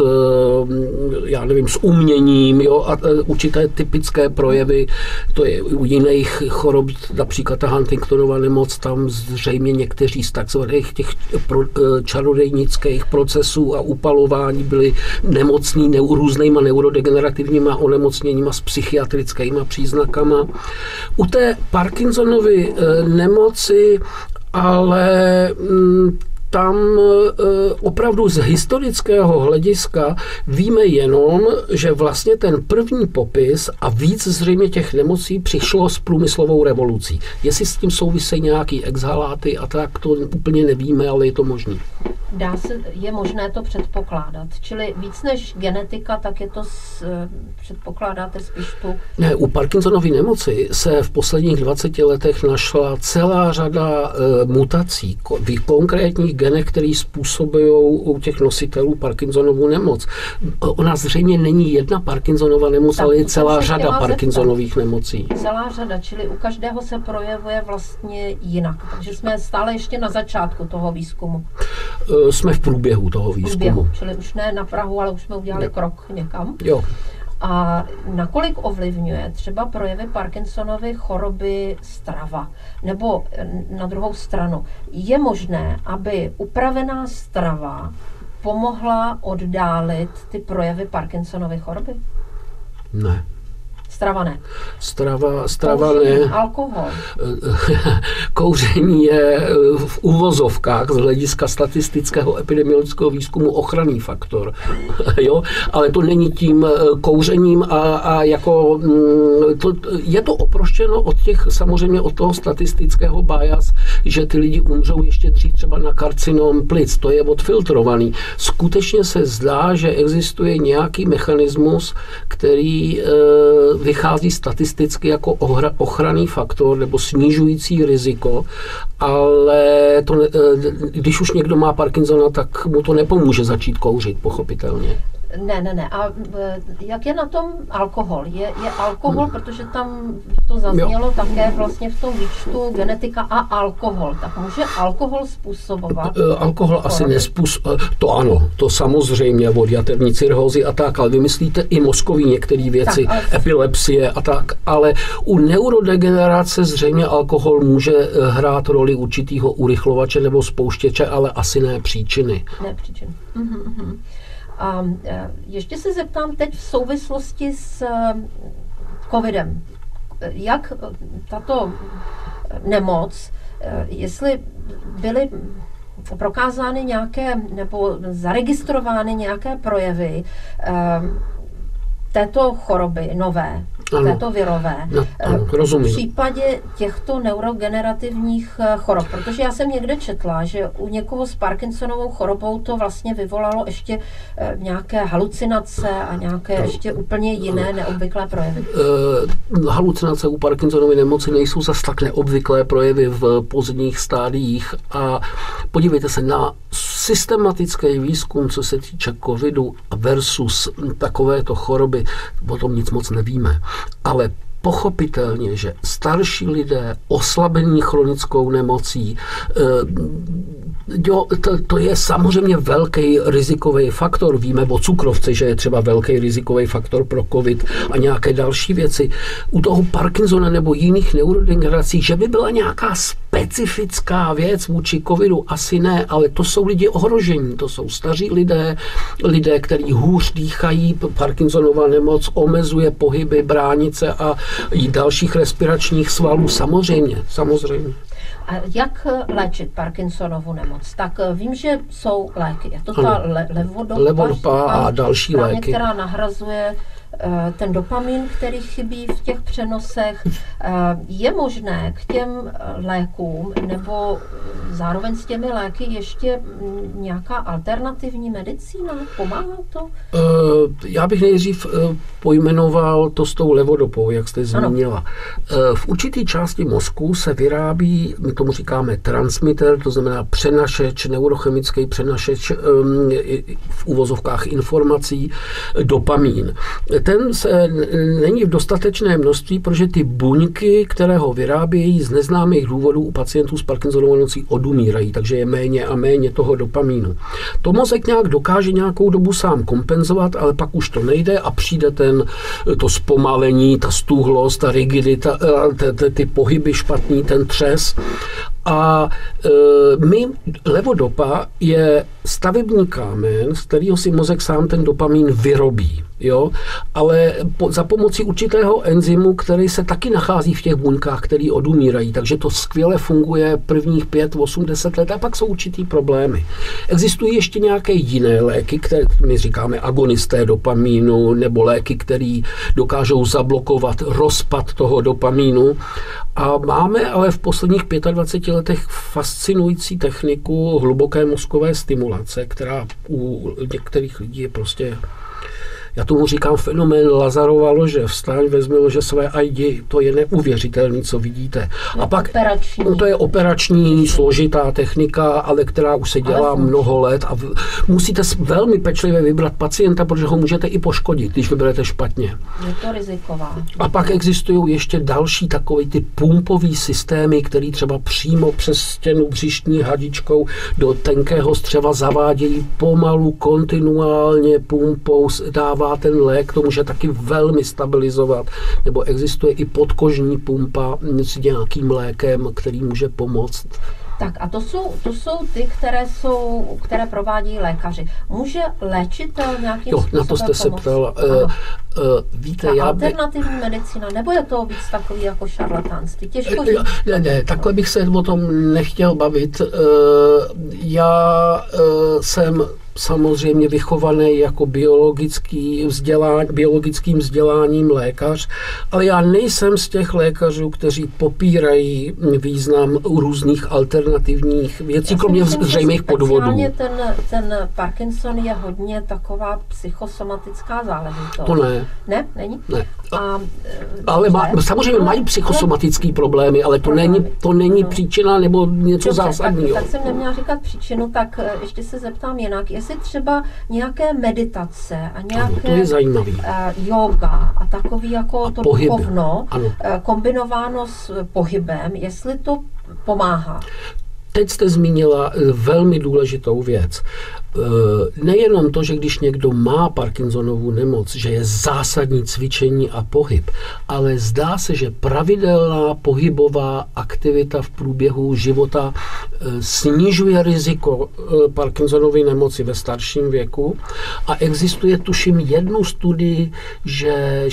uměním, jo, a určité typické projevy, to je u jiných chorob, například ta Huntingtonova nemoc, tam zřejmě někteří z takzvaných těch čarodejnických procesů a upalování byli nemocní různýma neurodegenerativníma onemocněníma s psychiatrickými příznakama. U té Parkinsonovy nemoci ale tam opravdu z historického hlediska víme jenom, že vlastně ten první popis a víc zřejmě těch nemocí přišlo s průmyslovou revolucí. Jestli s tím souvisejí nějaký exhaláty a tak, to úplně nevíme, ale je to možné. Je možné to předpokládat. Čili víc než genetika, tak je to předpokládáte spíš tu... Ne, u Parkinsonovy nemoci se v posledních 20 letech našla celá řada mutací v konkrétních genech, které způsobují u těch nositelů Parkinsonovu nemoc. Ona zřejmě není jedna Parkinsonova nemoc, ale je celá řada Parkinsonových nemocí. Celá řada, čili u každého se projevuje vlastně jinak. Takže jsme stále ještě na začátku toho výzkumu. Jsme v průběhu toho výzkumu. Čili už ne na Prahu, ale už jsme udělali krok někam. Jo. A nakolik ovlivňuje třeba projevy Parkinsonovy choroby strava? Nebo na druhou stranu, je možné, aby upravená strava pomohla oddálit ty projevy Parkinsonovy choroby? Ne. Strava ne. Strava ne. Alkohol. Kouření je v uvozovkách z hlediska statistického epidemiologického výzkumu ochranný faktor. Jo? Ale to není tím kouřením a jako je to oproštěno samozřejmě od toho statistického bias, že ty lidi umřou ještě dřív třeba na karcinom plic. To je odfiltrovaný. Skutečně se zdá, že existuje nějaký mechanismus, který vychází statisticky jako ochranný faktor nebo snižující riziko, ale když už někdo má Parkinsona, tak mu to nepomůže začít kouřit, pochopitelně. Ne. A jak je na tom alkohol? Je alkohol, protože tam to zaznělo také vlastně v tom výčtu genetika a alkohol. Tak může alkohol způsobovat? Alkohol asi nespůsobuje. To ano, to samozřejmě od jaterní cirhózy a tak, ale vymyslíte i mozkový některé věci, epilepsie a tak, ale u neurodegenerace zřejmě alkohol může hrát roli určitýho urychlovače nebo spouštěče, ale asi ne příčiny. Ne příčiny. A ještě se zeptám teď v souvislosti s covidem. Jak tato nemoc, jestli byly prokázány nějaké nebo zaregistrovány nějaké projevy této choroby nové, této virové, rozumím. V případě těchto neurogenerativních chorob, protože já jsem někde četla, že u někoho s Parkinsonovou chorobou to vlastně vyvolalo ještě nějaké halucinace a nějaké ještě úplně jiné neobvyklé projevy. Halucinace u Parkinsonovy nemoci nejsou zas tak neobvyklé projevy v pozdních stádiích a podívejte se na systematický výzkum, co se týče covidu versus takovéto choroby, o tom nic moc nevíme. Ale pochopitelně, že starší lidé oslabení chronickou nemocí, to je samozřejmě velký rizikový faktor. Víme o cukrovce, že je třeba velký rizikový faktor pro covid a nějaké další věci. U toho Parkinsona nebo jiných neurodegenerací, že by byla nějaká specifická věc vůči covidu, asi ne, ale to jsou lidi ohrožení, to jsou staří lidé, kteří hůř dýchají, Parkinsonova nemoc omezuje pohyby, bránice a i dalších respiračních svalů, samozřejmě. A jak léčit Parkinsonovu nemoc? Tak vím, že jsou léky. Je to ta levodopa a další léky, která nahrazuje ten dopamin, který chybí v těch přenosech. Je možné k těm lékům nebo zároveň s těmi léky ještě nějaká alternativní medicína? Pomáhá to? Já bych nejdřív pojmenoval to s tou levodopou, jak jste zmínila. V určité části mozku se vyrábí, my tomu říkáme transmitter, to znamená přenašeč, neurochemický přenašeč v uvozovkách informací, dopamin. Ten se není v dostatečné množství, protože ty buňky, které ho vyrábějí z neznámých důvodů u pacientů s Parkinsonovou nemocí odumírají, takže je méně a méně toho dopamínu. To mozek nějak dokáže nějakou dobu sám kompenzovat, ale pak už to nejde a přijde to zpomalení, ta stuhlost, ta rigidita, ty pohyby špatný, ten třes. A levodopa je stavební kámen, z kterého si mozek sám ten dopamin vyrobí. Jo? Ale za pomocí určitého enzymu, který se taky nachází v těch buňkách, který odumírají. Takže to skvěle funguje prvních 5, 8, 10 let a pak jsou určitý problémy. Existují ještě nějaké jiné léky, které my říkáme agonisté dopamínu, nebo léky, které dokážou zablokovat rozpad toho dopamínu. A máme ale v posledních 25 letech fascinující techniku hluboké mozkové stimulace, která u některých lidí je prostě, já tomu říkám fenomén Lazarova lože, vstaň, vezmi lože své a jdi, to je neuvěřitelný, co vidíte. A pak to je operační, složitá technika, ale která už se dělá mnoho let a musíte velmi pečlivě vybrat pacienta, protože ho můžete i poškodit, když vyberete špatně. Je to riziková. A pak existují ještě další takové ty pumpový systémy, který třeba přímo přes stěnu břišní hadičkou do tenkého střeva zavádějí pomalu, kontinuálně pumpou, dává ten lék, to může taky velmi stabilizovat, nebo existuje i podkožní pumpa s nějakým lékem, který může pomoct. Tak a to jsou ty, které provádí lékaři. Může léčitel nějakým způsobem na to jste se ptal. Víte, alternativní medicína, nebo je to víc takový jako šarlatánství? Těžko říct. Ne, takhle bych se o tom nechtěl bavit. Já jsem samozřejmě vychovaný jako biologickým vzděláním lékař, ale já nejsem z těch lékařů, kteří popírají význam různých alternativních věcí, kromě zřejmých podvodů. Ten Parkinson je hodně taková psychosomatická záležitost. To ne. Ne? Není? Ne. Ale samozřejmě mají psychosomatické problémy, ale to není příčina nebo něco zásadního. Tak jsem neměla říkat příčinu, tak ještě se zeptám jinak. Jestli třeba nějaké meditace a nějaké yoga a takový jako to duchovno kombinováno s pohybem, jestli to pomáhá. Teď jste zmínila velmi důležitou věc. Nejenom to, že když někdo má Parkinsonovu nemoc, že je zásadní cvičení a pohyb, ale zdá se, že pravidelná pohybová aktivita v průběhu života snižuje riziko Parkinsonovy nemoci ve starším věku a existuje tuším jednu studii, že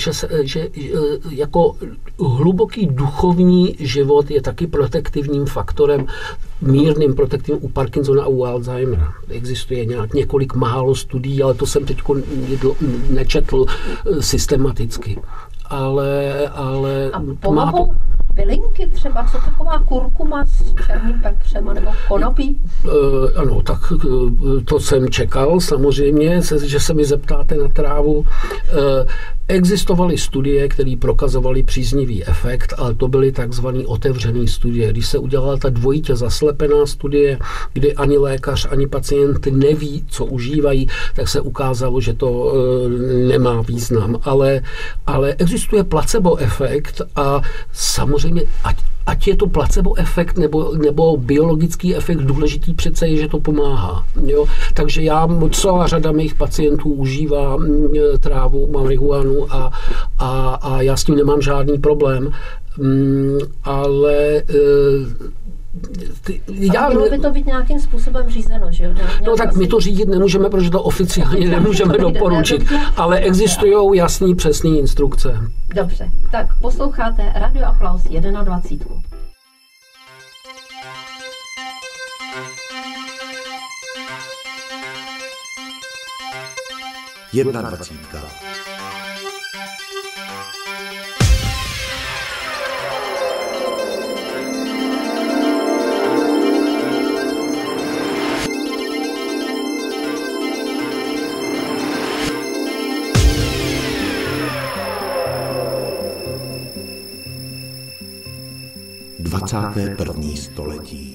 jako hluboký duchovní život je taky protektivním faktorem, mírným protektivním u Parkinsona a u Alzheimera. Existuje několik málo studií, ale to jsem teď nečetl systematicky. Ale a pomohou bylinky třeba, co taková kurkuma s černým pepřem nebo konopí? Ano, tak to jsem čekal samozřejmě, že se mi zeptáte na trávu. Existovaly studie, které prokazovaly příznivý efekt, ale to byly takzvané otevřené studie. Když se udělala ta dvojitě zaslepená studie, kdy ani lékař, ani pacient neví, co užívají, tak se ukázalo, že to nemá význam. Ale existuje placebo efekt a samozřejmě ať je to placebo efekt nebo biologický efekt, důležitý přece je, že to pomáhá. Jo? Takže celá řada mých pacientů užívá trávu, marihuanu a já s tím nemám žádný problém. Ale Mělo by to být nějakým způsobem řízeno, že jo? No tak my to řídit nemůžeme, protože to oficiálně nemůžeme doporučit, ale existují jasný, přesný instrukce. Dobře, tak posloucháte Radio Aplaus 21. Jedna dvacítka. Dvacáté první století.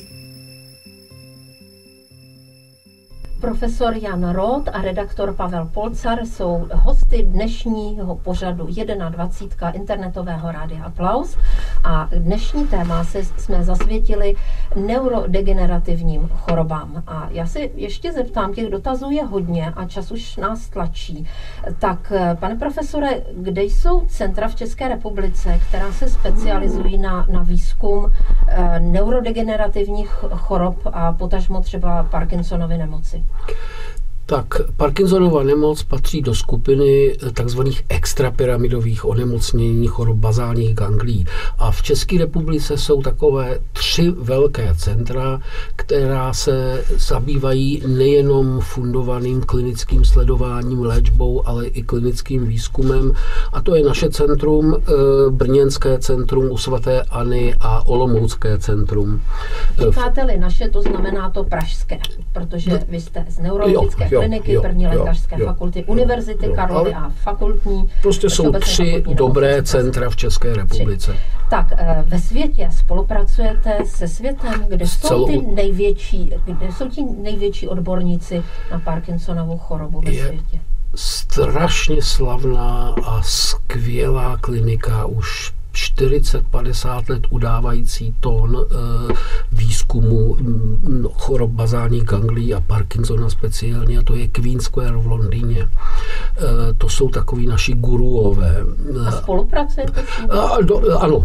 Profesor Jan Roth a redaktor Pavel Polcar jsou hosty dnešního pořadu 21. internetového rádia Aplaus a dnešní téma jsme zasvětili neurodegenerativním chorobám. A já se ještě zeptám, těch dotazů je hodně a čas už nás tlačí. Tak, pane profesore, kde jsou centra v České republice, která se specializují na výzkum neurodegenerativních chorob a potažmo třeba Parkinsonovy nemoci? Tak Parkinsonova nemoc patří do skupiny takzvaných extrapyramidových onemocnění chorob bazálních ganglií. A v České republice jsou takové 3 velké centra, která se zabývají nejenom fundovaným klinickým sledováním, léčbou, ale i klinickým výzkumem. A to je naše centrum, brněnské centrum u svaté Anny a olomoucké centrum. Říkáte-li naše, to znamená to pražské, protože vy jste z neurologické kliniky, první lékařské fakulty, Univerzity Karlovy a fakultní. Prostě jsou 3 dobré centra v České republice. 3. Tak ve světě spolupracujete se světem, kde jsou ti největší odborníci na Parkinsonovu chorobu ve světě? Strašně slavná a skvělá klinika, už 40-50 let udávající tón výzkumu chorob bazálních ganglií a Parkinsona speciálně, a to je Queen Square v Londýně. To jsou takový naši guruové. A spolupracujete? Ano.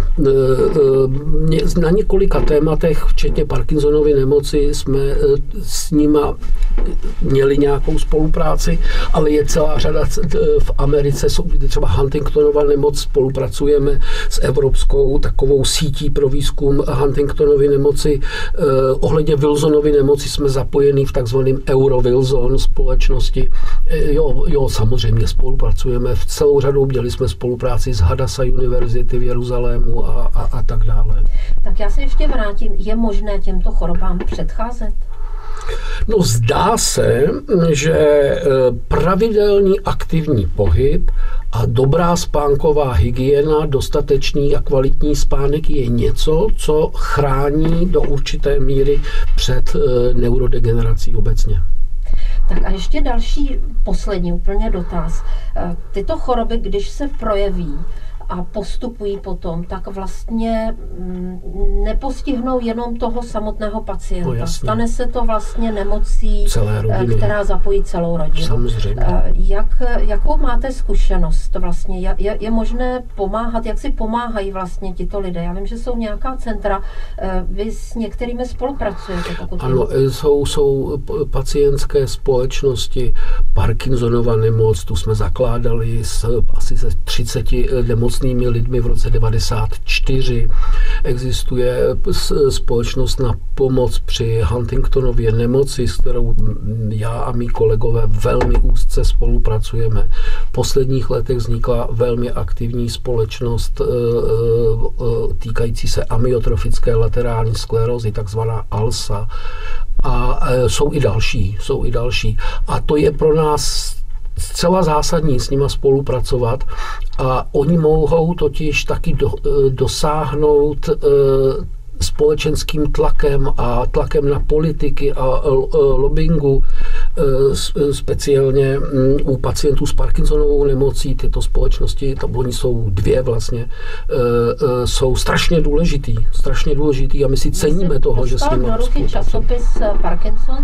Na několika tématech, včetně Parkinsonovy nemoci, jsme s nima měli nějakou spolupráci, ale je celá řada v Americe, třeba Huntingtonova nemoc, spolupracujeme s evropskou takovou sítí pro výzkum Huntingtonovy nemoci. Ohledně Wilsonovy nemoci jsme zapojení v takzvaném Euro-Wilson společnosti. Jo, samozřejmě spolupracujeme. V celou řadu měli jsme spolupráci s Hadassah University v Jeruzalému a tak dále. Tak já se ještě vrátím. Je možné těmto chorobám předcházet? No, zdá se, že pravidelný aktivní pohyb a dobrá spánková hygiena, dostatečný a kvalitní spánek je něco, co chrání do určité míry před neurodegenerací obecně. Tak a ještě další, poslední úplně dotaz. Tyto choroby, když se projeví a postupují potom, tak vlastně nepostihnou jenom toho samotného pacienta. No, stane se to vlastně nemocí, která zapojí celou rodinu. Samozřejmě. Jakou máte zkušenost? Vlastně je možné pomáhat? Jak si pomáhají vlastně tito lidé? Já vím, že jsou nějaká centra. Vy s některými spolupracujete? Ano, jsou pacientské společnosti. Parkinsonova nemoc, tu jsme zakládali asi se 30 nemocnými lidmi v roce 1994. Existuje společnost na pomoc při Huntingtonově nemoci, s kterou já a mý kolegové velmi úzce spolupracujeme. V posledních letech vznikla velmi aktivní společnost týkající se amyotrofické laterální sklerózy, takzvaná ALSA. A jsou i další. A to je pro nás zcela zásadní s nima spolupracovat a oni mohou totiž taky dosáhnout společenským tlakem a tlakem na politiky a lobbingu, speciálně u pacientů s Parkinsonovou nemocí. Tyto společnosti, oni jsou 2 vlastně, jsou strašně důležitý a my si ceníme toho, že s nimi do ruky časopis Parkinson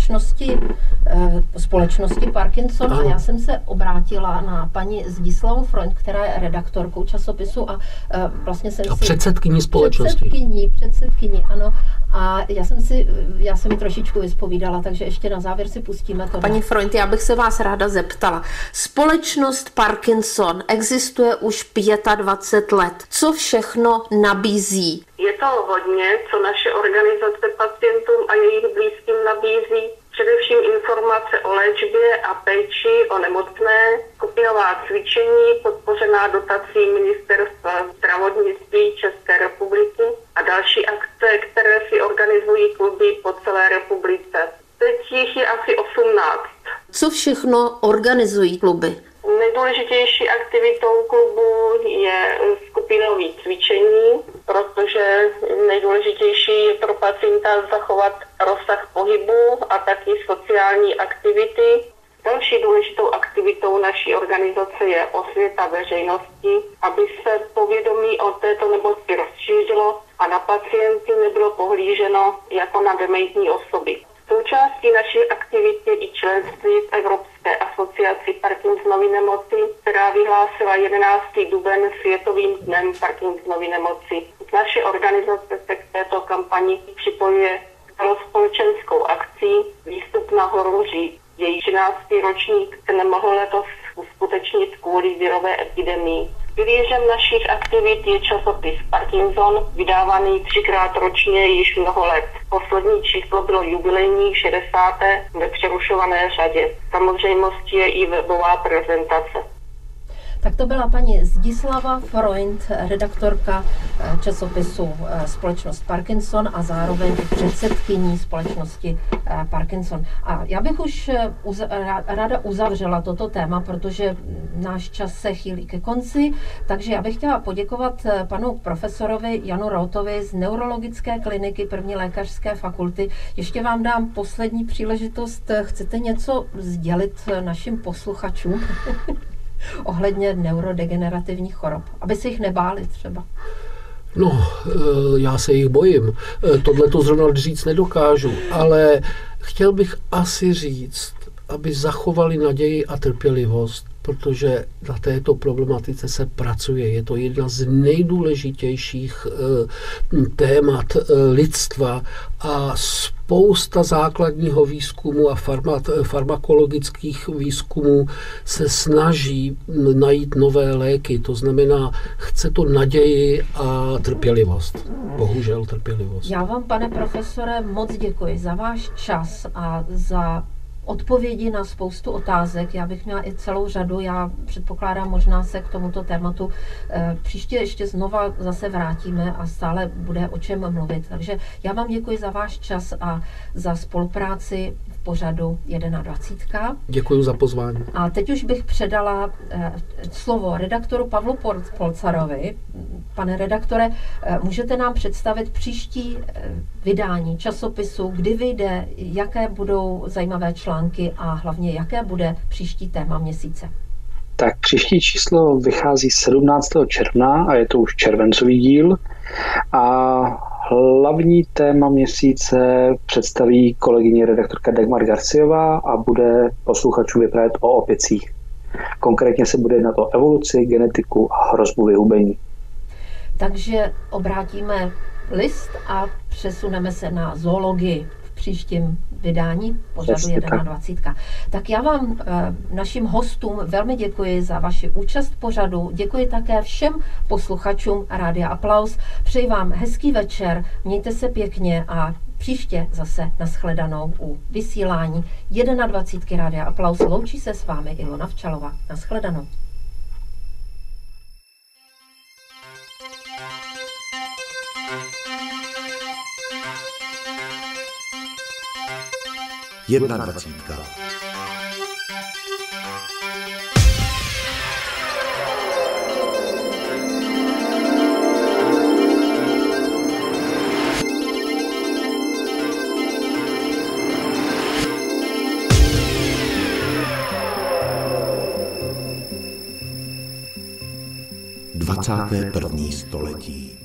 společnosti Parkinson a já jsem se obrátila na paní Zdislavu Freund, která je redaktorkou časopisu a vlastně jsem předsedkyní společnosti. Předsedkyní, ano. A já jsem mi trošičku vyspovídala, takže ještě na závěr si pustíme to. Paní Freund, já bych se vás ráda zeptala. Společnost Parkinson existuje už 25 let. Co všechno nabízí? Je to hodně, co naše organizace pacientům a jejich blízkým nabízí. Především informace o léčbě a péči o nemocné, skupinová cvičení podpořená dotací Ministerstva zdravotnictví České republiky a další akce, které si organizují kluby po celé republice. Teď jich je asi 18. Co všechno organizují kluby? Nejdůležitější aktivitou klubu je skupinové cvičení, protože nejdůležitější je pro pacienta zachovat rozsah pohybu a taky sociální aktivity. Další důležitou aktivitou naší organizace je osvěta veřejnosti, aby se povědomí o této nemoci rozšířilo a na pacienty nebylo pohlíženo jako na dementní osoby. Součástí našich aktivit je i členství v Evropské asociaci Parkinsonovy nemoci, která vyhlásila 11. duben Světovým dnem Parkinsonovy nemoci. Naše organizace se k této kampani připojuje celospolečenskou akcí Výstup na horu Říp. Její 13. ročník se nemohl letos uskutečnit kvůli virové epidemii. Pilířem našich aktivit je časopis Parkinson, vydávaný 3krát ročně již mnoho let. Poslední číslo bylo jubilejní 60. ve přerušované řadě. Samozřejmostí je i webová prezentace. Tak to byla paní Zdislava Freund, redaktorka časopisu Společnost Parkinson a zároveň předsedkyní společnosti Parkinson. A já bych už ráda uzavřela toto téma, protože náš čas se chýlí ke konci, takže já bych chtěla poděkovat panu profesorovi Janu Rautovi z Neurologické kliniky 1. lékařské fakulty. Ještě vám dám poslední příležitost. Chcete něco sdělit našim posluchačům? Ohledně neurodegenerativních chorob, aby se jich nebáli třeba? No, já se jich bojím. Tohle to zrovna říct nedokážu, ale chtěl bych asi říct, aby zachovali naději a trpělivost, protože na této problematice se pracuje. Je to jedna z nejdůležitějších témat lidstva a spousta základního výzkumu a farmakologických výzkumů se snaží najít nové léky. To znamená, chce to naději a trpělivost. Bohužel trpělivost. Já vám, pane profesore, moc děkuji za váš čas a za odpovědi na spoustu otázek. Já bych měla i celou řadu, já předpokládám, možná se k tomuto tématu příště ještě znova zase vrátíme a stále bude o čem mluvit. Takže já vám děkuji za váš čas a za spolupráci v pořadu 21. Děkuji za pozvání. A teď už bych předala slovo redaktoru Pavlu Polcarovi. Pane redaktore, můžete nám představit příští vydání časopisu, kdy vyjde, jaké budou zajímavé články a hlavně jaké bude příští téma měsíce? Tak příští číslo vychází 17. června a je to už červencový díl a hlavní téma měsíce představí kolegyně redaktorka Dagmar Garciová a bude posluchačům vyprávět o opicích. Konkrétně se bude jednat o evoluci, genetiku a hrozbu vyhubení. Takže obrátíme list a přesuneme se na zoologii v příštím vydání pořadu 21. Tak já vám, našim hostům, velmi děkuji za vaši účast v pořadu. Děkuji také všem posluchačům Rádia Aplaus. Přeji vám hezký večer, mějte se pěkně a příště zase nashledanou u vysílání 21. Rádia Aplaus. Loučí se s vámi Ilona Včalová. Nashledanou. Jedna dvacítka. Dvacáté první století.